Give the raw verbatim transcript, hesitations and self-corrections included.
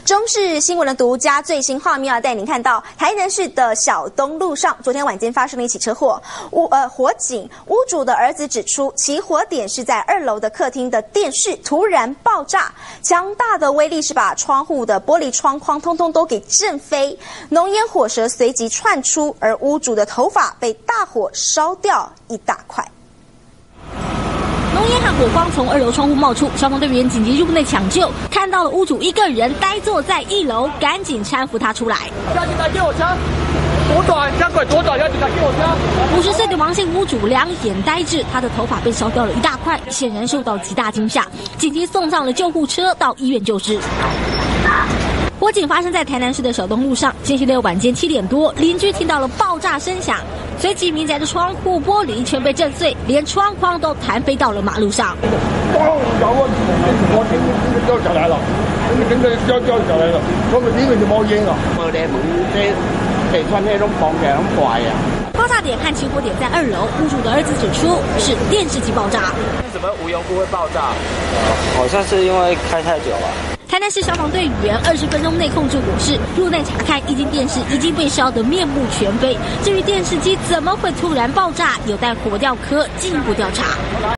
中视新闻的独家最新画面要带您看到，台南市的小东路上，昨天晚间发生了一起车祸，屋呃火警，屋主的儿子指出，起火点是在二楼的客厅的电视突然爆炸，强大的威力是把窗户的玻璃窗框通通都给震飞，浓烟火舌随即窜出，而屋主的头发被大火烧掉一大块。 浓烟和火光从二楼窗户冒出，消防队员紧急入内抢救，看到了屋主一个人呆坐在一楼，赶紧搀扶他出来。 要进来给我枪，左转，加快左转，要进来给我枪。 五十岁的王姓屋主两眼呆滞，他的头发被烧掉了一大块，显然受到极大惊吓，紧急送上了救护车到医院救治。 火警发生在台南市的小东路上，星期六晚间七点多，邻居听到了爆炸声响，随即民宅的窗户玻璃全被震碎，连窗框都弹飞到了马路上。 咣！有啊，我聽聽掉下來了，跟着掉掉下來了，我們呢個就冇煙了。我哋門即地窗呢都放嘅咁壞啊！ 爆炸点和起火点在二楼，屋主的儿子指出是电視機爆炸。 怎么无缘无故会爆炸？ 呃，好像是因为开太久了。 台南市消防队员二十分钟内控制火势，入内查看，液晶电视已经被烧得面目全非。至于电视机怎么会突然爆炸，有待火调科进一步调查。